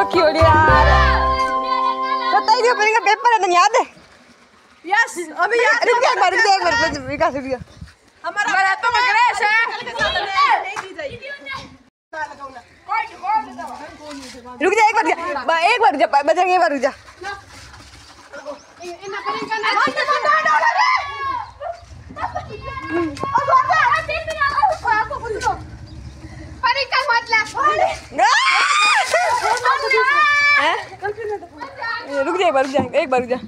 क्यों यार बताइए जो मेरे का पेपर है ना याद है यस अभी याद रुक जा एक बार विकास रुक जा हमारा तो ग्रेस है रुक जा एक बार बजरंग एक बार रुक जा रुक जा एक बार रुक जा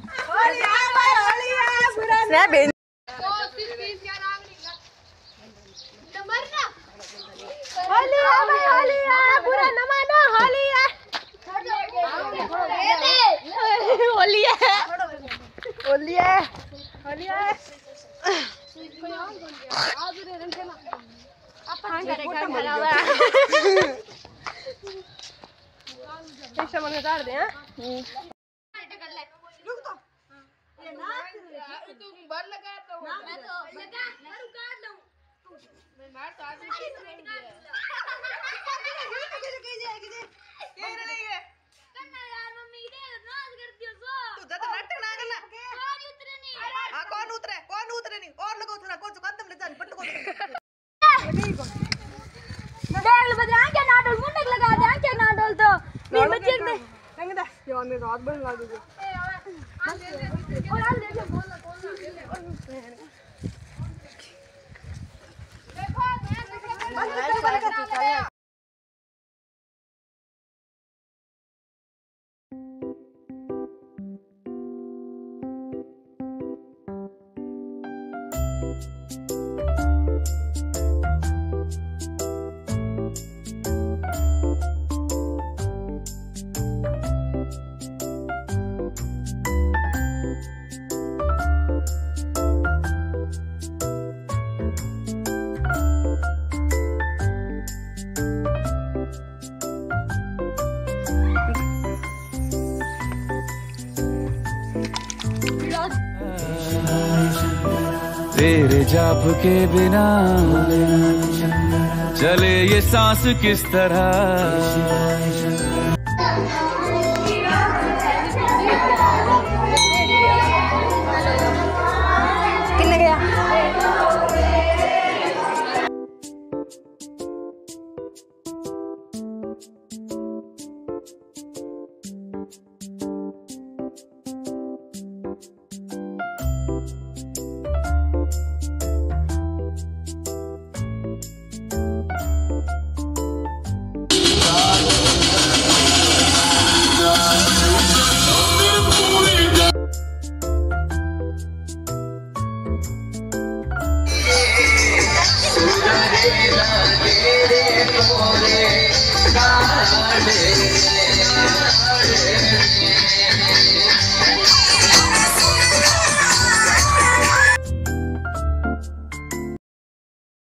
रात भर लगा दीजिए तेरे जाप के बिना चले ये सांस किस तरह किन्ने गया